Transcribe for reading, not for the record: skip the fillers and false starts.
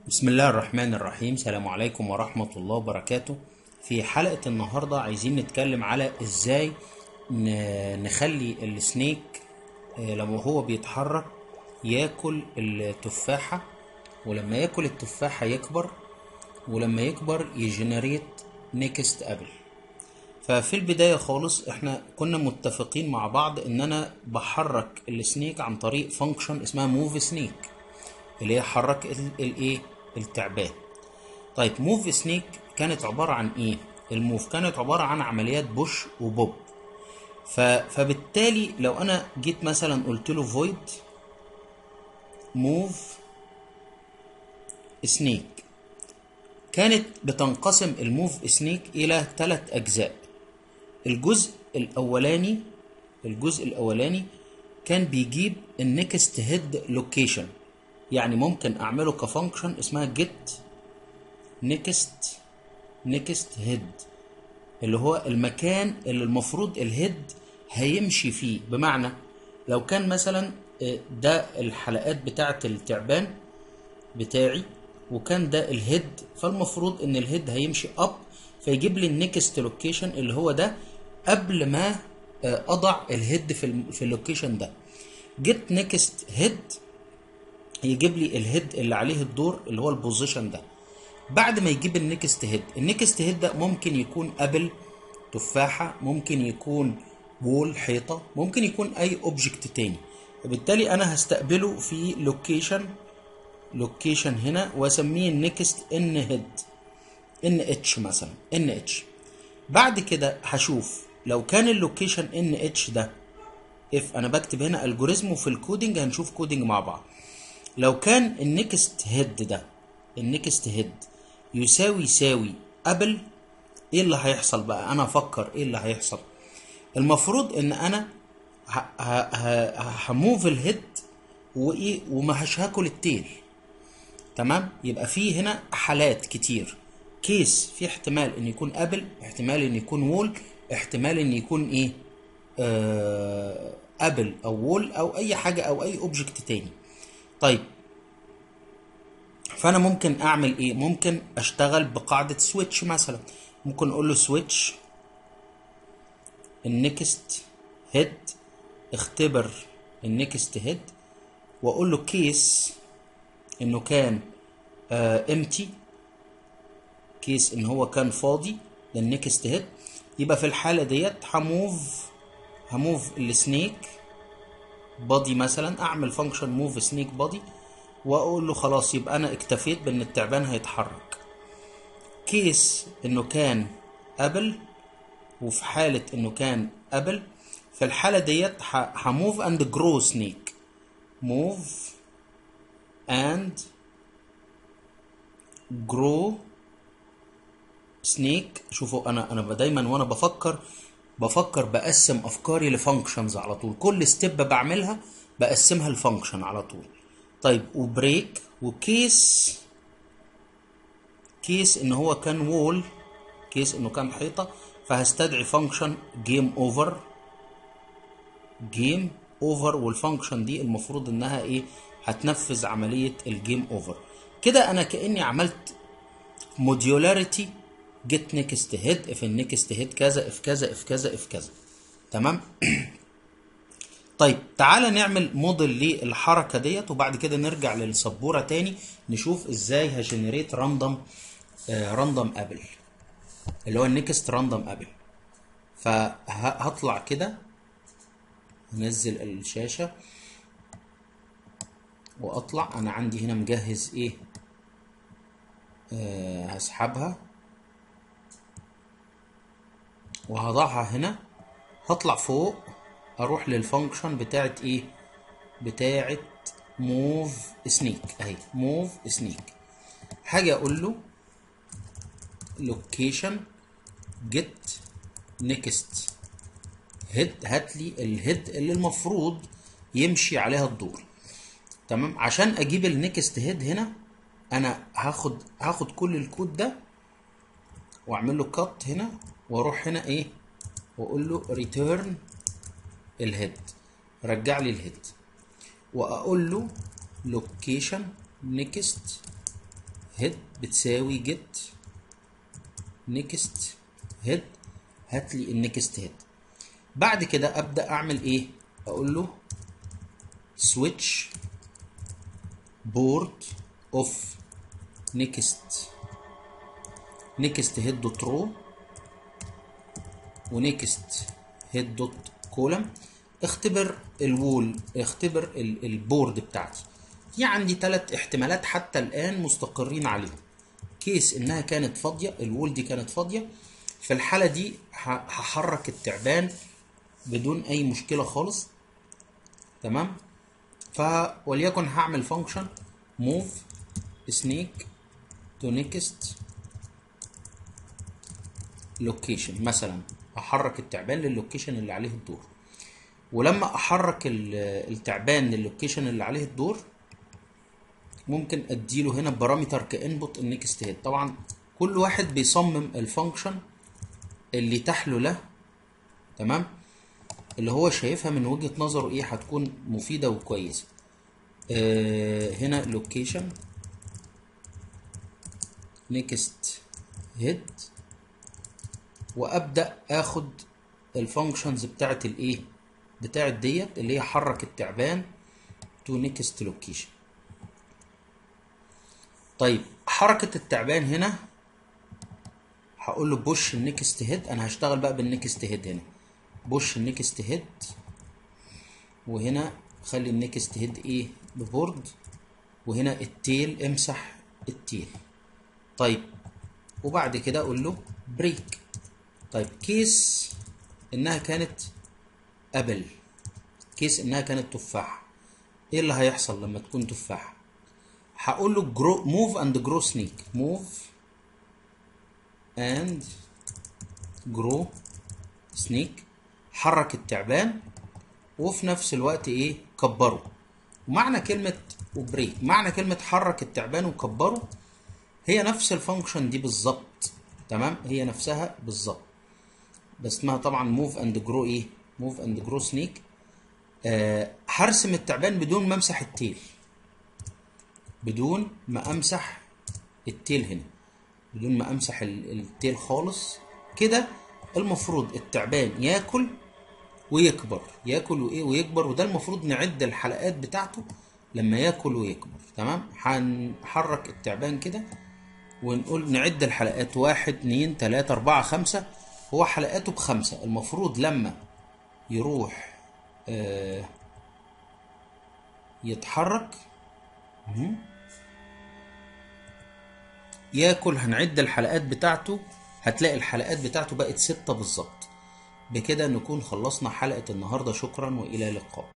بسم الله الرحمن الرحيم. السلام عليكم ورحمة الله وبركاته. في حلقة النهاردة عايزين نتكلم على ازاي نخلي السنيك لما هو بيتحرك ياكل التفاحة، ولما ياكل التفاحة يكبر، ولما يكبر يجنريت نيكست ابل. ففي البداية خالص احنا كنا متفقين مع بعض ان انا بحرك السنيك عن طريق فانكشن اسمها موف سنيك، اللي هي حرك الايه التعبان. طيب موف سنيك كانت عبارة عن ايه؟ الموف كانت عبارة عن عمليات بوش وبوب. فبالتالي لو انا جيت مثلا قلت له فويد موف سنيك، كانت بتنقسم الموف سنيك الى 3 اجزاء. الجزء الاولاني كان بيجيب النكست هيد لوكيشن، يعني ممكن اعمله كفانكشن اسمها جيت نيكست هيد، اللي هو المكان اللي المفروض الهيد هيمشي فيه. بمعنى لو كان مثلا ده الحلقات بتاعه التعبان بتاعي وكان ده الهيد، فالمفروض ان الهيد هيمشي اب، فيجيب لي النيكست لوكيشن اللي هو ده قبل ما اضع الهيد في اللوكيشن ده. جيت نيكست هيد يجيب لي الهيد اللي عليه الدور اللي هو البوزيشن ده. بعد ما يجيب النكست هيد ده ممكن يكون ابل تفاحة، ممكن يكون وول حيطة، ممكن يكون اي اوبجكت تاني. وبالتالي انا هستقبله في لوكيشن هنا واسميه النكست ان هيد ان اتش مثلا ان اتش. بعد كده هشوف لو كان اللوكيشن ان اتش ده، انا بكتب هنا الجوريزم وفي الكودينج هنشوف كودينج مع بعض. لو كان النكست هيد يساوي ابل، ايه اللي هيحصل بقى؟ انا افكر ايه اللي هيحصل. المفروض ان انا هموف الهيد وايه ومش هاكل التيل. تمام، يبقى في هنا حالات كتير. كيس في احتمال ان يكون ابل، احتمال ان يكون وول، احتمال ان يكون ايه ابل او وول او اي حاجه او اي اوبجكت تاني. طيب فانا ممكن اعمل ايه؟ ممكن اشتغل بقاعدة سويتش مثلا. ممكن اقول له سويتش النكست هيد، اختبر النكست هيد، واقول له كيس انه كان امتي، كيس ان هو كان فاضي للنكست هيد، يبقى في الحالة ديت هموف السنيك بادي مثلا، اعمل فانكشن موف سنيك بادي واقول له خلاص يبقى انا اكتفيت بان التعبان هيتحرك. كيس انه كان ابل، وفي حالة انه كان ابل في الحالة ديت هموف اند جرو سنيك، موف اند جرو سنيك. شوفوا انا دايما وانا بفكر بقسم افكاري لفانكشنز على طول، كل ستيب بعملها بقسمها لفانكشن على طول. طيب وبريك وكيس ان هو كان وول، كيس انه كان حيطة، فهستدعي فانكشن جيم اوفر والفانكشن دي المفروض انها ايه؟ هتنفذ عملية الجيم اوفر. كده انا كأني عملت موديولاريتي جيت نيكست هيد اف النيكست هيد كذا اف كذا اف كذا اف كذا. تمام. طيب تعالى نعمل موديل للحركة ديت وبعد كده نرجع للسبورة تاني نشوف ازاي هجنريت راندوم ابل اللي هو النكست راندوم ابل. فهطلع كده، هنزل الشاشة واطلع. انا عندي هنا مجهز ايه، هسحبها وهضعها هنا. هطلع فوق اروح للفانكشن بتاعت ايه، بتاعت موف سنيك اهي، موف سنيك. حاجة اقول له لوكيشن جيت نيكست هيد، هات لي الهيد اللي المفروض يمشي عليها الدور. تمام. عشان اجيب النيكست هيد هنا انا هاخد كل الكود ده واعمل له كات هنا واروح هنا ايه واقول له ريتيرن الهيد، رجع لي الهيد، واقول له لوكيشن نيكست هيد بتساوي جيت نيكست هيد، هات لي النكست هيد. بعد كده ابدا اعمل ايه؟ اقول له سويتش بورد اوف نيكست هيد دوت رو ونيكست هيد دوت كولم. اختبر الوول، اختبر البورد بتاعتي. في عندي 3 احتمالات حتى الان مستقرين عليهم. كيس انها كانت فاضيه، الوول دي كانت فاضيه، في الحاله دي هحرك التعبان بدون اي مشكله خالص. تمام. وليكن هعمل فانكشن موف سنيك تو نيكست لوكيشن مثلا، احرك التعبان للوكيشن اللي عليه الدور. ولما احرك التعبان للوكيشن اللي عليه الدور ممكن اديله هنا بارامتر كانبوت النكست هيد. طبعا كل واحد بيصمم الفانكشن اللي تحله له، تمام، اللي هو شايفها من وجهة نظره ايه هتكون مفيدة وكويسة. هنا لوكيشن نيكست هيد، وابدا اخد الفانكشنز بتاعت الايه، بتاعت ديت اللي هي حرك التعبان تو نيكست لوكيشن. طيب حركة التعبان هنا هقول له بوش النكست هيد. انا هشتغل بقى بالنكست هيد هنا، بوش النكست هيد، وهنا خلي النكست هيد ايه ببورد، وهنا التيل امسح التيل. طيب وبعد كده اقول له بريك. طيب كيس انها كانت ابل، كيس انها كانت تفاحة، ايه اللي هيحصل لما تكون تفاحة؟ هقول له جرو موف اند جرو سنيك، موف اند جرو سنيك، حرك التعبان وفي نفس الوقت ايه كبره. ومعنى كلمة وبريك، معنى كلمة حرك التعبان وكبره هي نفس الفانكشن دي بالظبط. تمام، هي نفسها بالظبط، بس اسمها طبعا موف اند جرو ايه، موف اند جرو سنيك. هرسم التعبان بدون ما امسح التيل، بدون ما امسح التيل هنا، بدون ما امسح التيل خالص كده. المفروض التعبان ياكل ويكبر، ياكل وايه ويكبر، وده المفروض نعد الحلقات بتاعته لما ياكل ويكبر. تمام، هنحرك التعبان كده ونقول نعد الحلقات 1 2 3 4 5. هو حلقاته ب5، المفروض لما يروح يتحرك ياكل، هنعد الحلقات بتاعته، هتلاقي الحلقات بتاعته بقت 6 بالظبط. بكده نكون خلصنا حلقة النهاردة. شكرا وإلى اللقاء.